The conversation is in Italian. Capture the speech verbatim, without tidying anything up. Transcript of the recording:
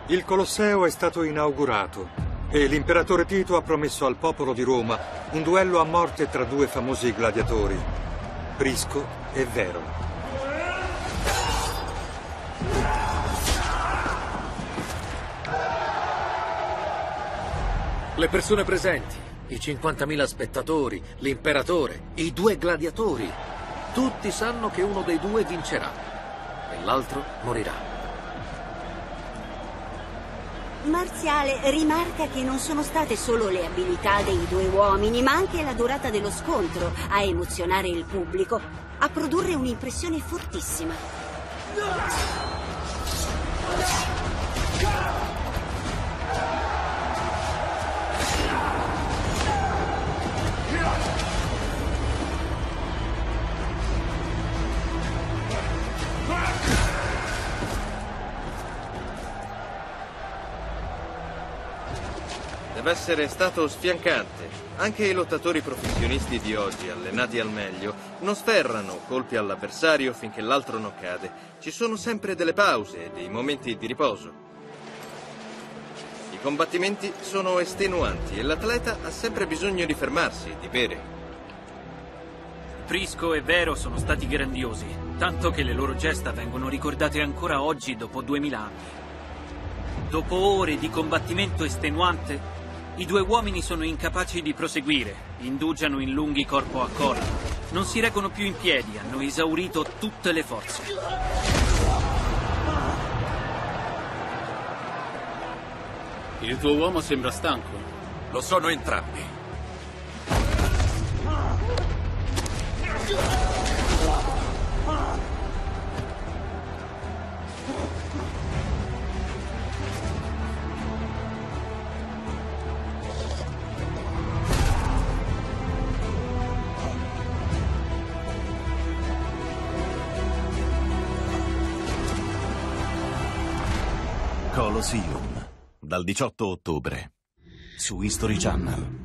Il Colosseo è stato inaugurato e l'imperatore Tito ha promesso al popolo di Roma un duello a morte tra due famosi gladiatori, Prisco e Vero. Le persone presenti, i cinquantamila spettatori, l'imperatore, i due gladiatori, tutti sanno che uno dei due vincerà e l'altro morirà. Marziale rimarca che non sono state solo le abilità dei due uomini, ma anche la durata dello scontro a emozionare il pubblico, a produrre un'impressione fortissima. Deve essere stato sfiancante. Anche i lottatori professionisti di oggi, allenati al meglio, non sferrano colpi all'avversario finché l'altro non cade. Ci sono sempre delle pause e dei momenti di riposo. I combattimenti sono estenuanti e l'atleta ha sempre bisogno di fermarsi, di bere. Prisco e Vero sono stati grandiosi, tanto che le loro gesta vengono ricordate ancora oggi dopo duemila anni. Dopo ore di combattimento estenuante, i due uomini sono incapaci di proseguire, indugiano in lunghi corpo a corpo, non si reggono più in piedi, hanno esaurito tutte le forze. Il tuo uomo sembra stanco. Lo sono entrambi. Colosseum, dal diciotto ottobre, su History Channel.